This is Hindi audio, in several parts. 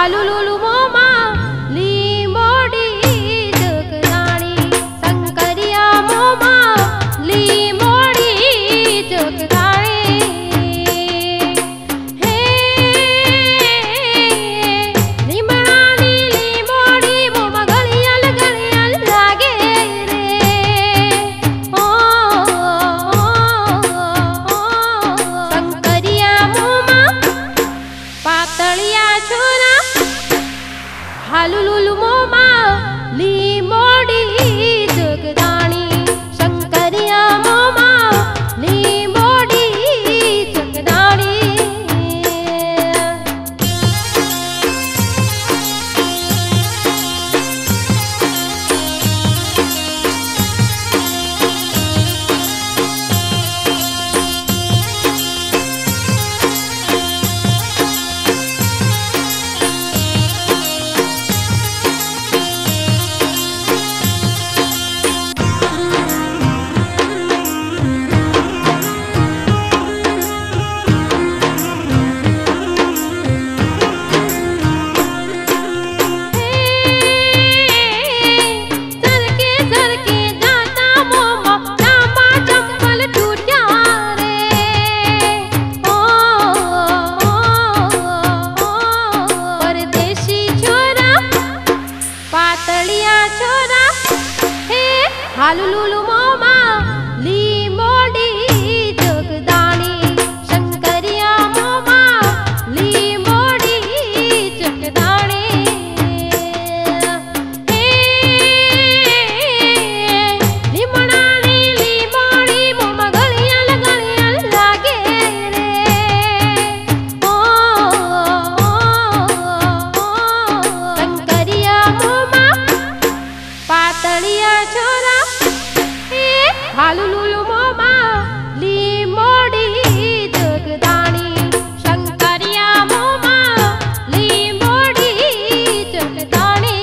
हालू लुलु मोमा ली मोड़ी जगदाणी शंकरिया मोमा ली मोड़ी जगदाणी हे निमणानी ली मोड़ी मोमा गलियल गलियल लागे रे ओ शंकरिया मोमा पातलिया छोरा हालू लुलु मोमा ली मोड़ी जगदाणी शंकरिया मोमा ली मोड़ी जगदाणी हालू लुलु मोमा ली मोड़ी जगदाणी शंकरिया मोमा ली मोड़ी जगदाणी हे निमणानी ली मोड़ी मोमा गलियल गलियल लागे रे ओ शंकरिया मोमा पातलिया छोरा हालू लुलु मोमा ली मोड़ी जगदाणी शंकरिया मोमा ली मोड़ी जगदाणी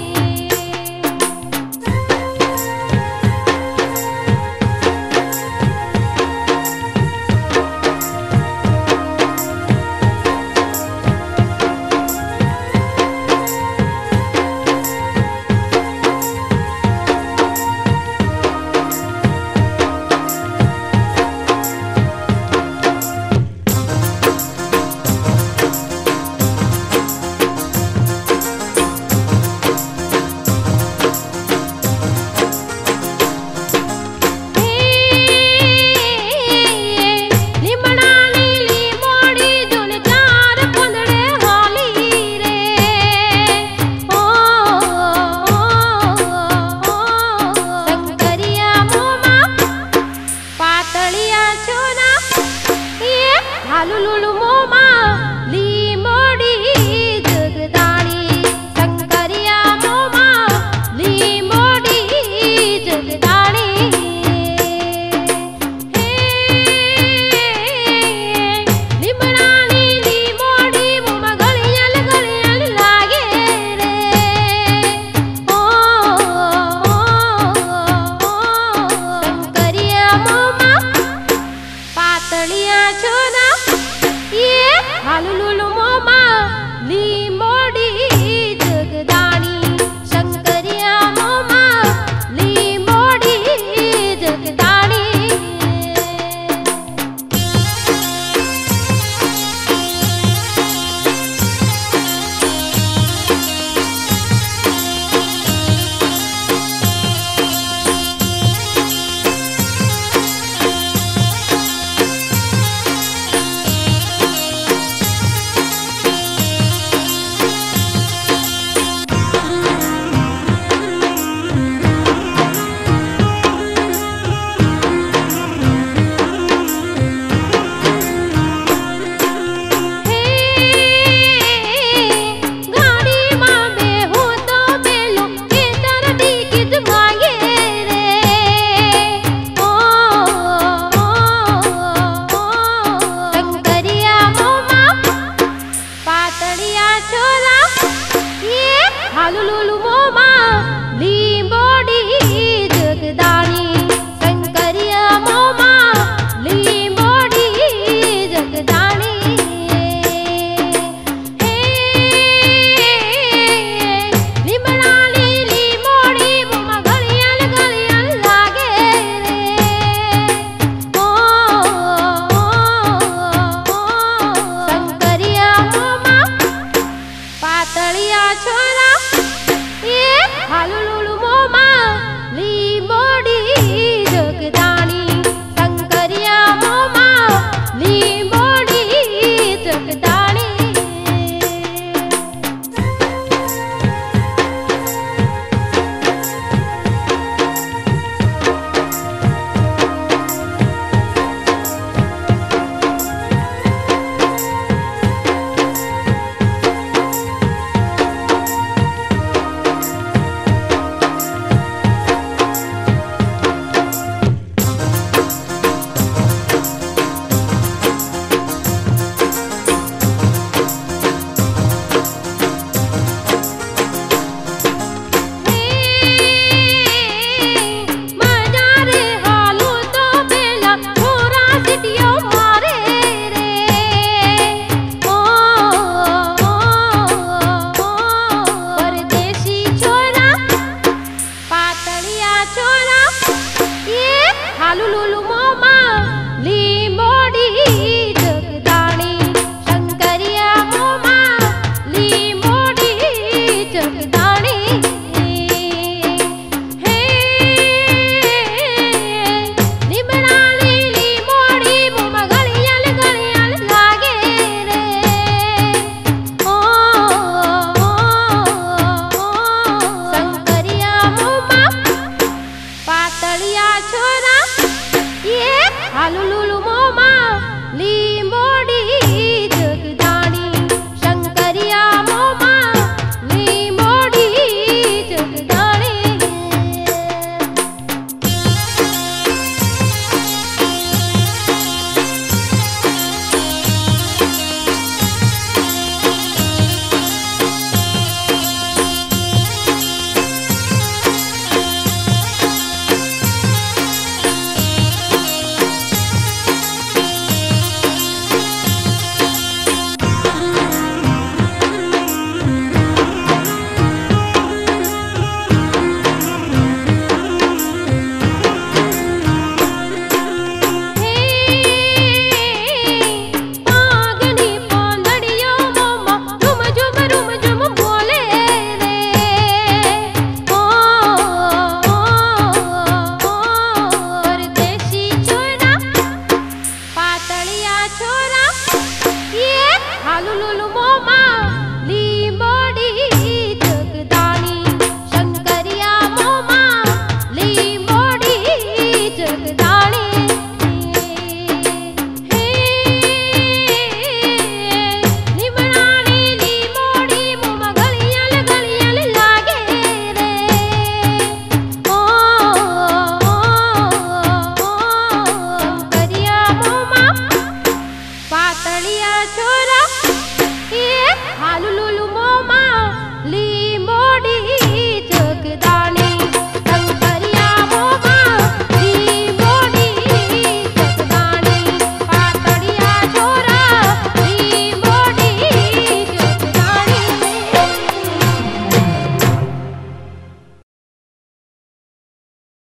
हालू लुलु मोमा ली मोड़ी जगदाणी शंकरिया मोमा ली मोड़ी जगदाणी हे निमणानी ली मोड़ी मोमा गलियल गलियल लागे रे ओ शंकरिया मोमा पातलिया छोरा हालू लुलु मोमा ली मोड़ी जगदाणी शंकरिया मोमा ली मोड़ी जगदाणी હાલુ લુલુ મોમાં લીંબોડી